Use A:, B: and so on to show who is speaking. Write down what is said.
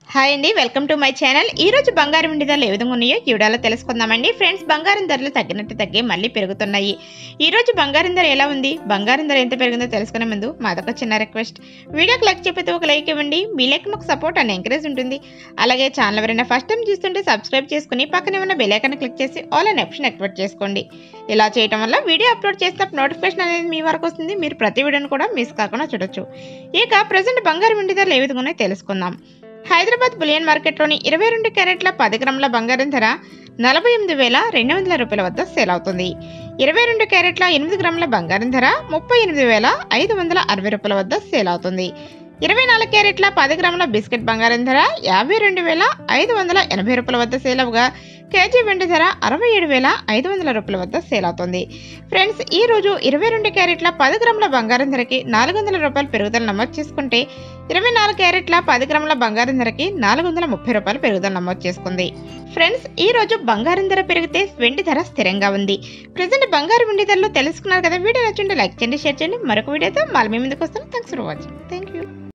A: Hi అండి, welcome to my channel. ఈ రోజు బంగారం వెండి ధరలు ఏ విధంగా ఉన్నాయో ఈ వీడియోలో తెలుసుకుందామండి. ఫ్రెండ్స్, బంగారం ధరలు తగ్గినట్టు తగ్గి మళ్ళీ పెరుగుతున్నాయి. ఈ రోజు బంగారం ధర ఎలా ఉంది, బంగారం ధర ఎంత పెరిగిందో తెలుసుకునే ముందు మాదొక చిన్న రిక్వెస్ట్. వీడియోకి లైక్ చెప్పితే ఒక లైక్ ఇవ్వండి. మీ లైక్ మాకు సపోర్ట్ అండ్ ఎంకరేజ్ ఉంటుంది. అలాగే ఛానల్ ఎవరైనా ఫస్ట్ టైం చూస్తుంటే సబ్స్క్రైబ్ చేసుకుని పక్కనే ఉన్న బెల్ ఐకాన్ క్లిక్ చేసి ఆల్ అనే ఆప్షన్ యాక్టివేట్ చేసుకోండి. ఇలా చేయడం వల్ల వీడియో అప్లోడ్ చేసినప్పుడు నోటిఫికేషన్ అనేది మీ వరకు వస్తుంది. మీరు ప్రతి వీడియోని కూడా మిస్ కాకుండా చూడొచ్చు. ఇక ప్రజెంట్ బంగారం వెండి ధరలు ఏ విధంగా ఉన్నాయో తెలుసుకుందాం. హైదరాబాద్ బులియన్ మార్కెట్లోని 22 క్యారెట్ల 10 గ్రాముల బంగారం ధర 48,200 రూపాయల వద్ద సేల్ అవుతుంది. 22 క్యారెట్ల 8 గ్రాముల బంగారం ధర 38,560 రూపాయల వద్ద సేల్ అవుతుంది. 24 క్యారెట్ల 10 గ్రాముల బిస్కెట్ బంగారం ధర 52,580 రూపాయల వద్ద సేల్ అవగా కేజీ వెండి ధర 67,500 రూపాయల వద్ద సేల్ అవుతుంది. ఫ్రెండ్స్, ఈ రోజు 22 క్యారెట్ల 10 గ్రాముల బంగారం ధరకి 400 రూపాయలు పెరుగుదల నమోదు చేసుకుంటే 24 క్యారెట్ల 10 గ్రాముల బంగారం ధరకి 430 రూపాయలు పెరుగుదల నమోదు చేసుకుంది. ఫ్రెండ్స్, ఈ రోజు బంగారం ధర పెరిగితే వెండి ధర స్థిరంగా ఉంది. ప్రజెంట్ బంగారం వెండి ధరలు తెలుసుకున్నారు కదా. వీడియో నచ్చింటే లైక్ చేయండి, షేర్ చేయండి. మరొక వీడియోతో మళ్ళీ మీ ముందుకు వస్తాను. Thanks for watching. Thank you.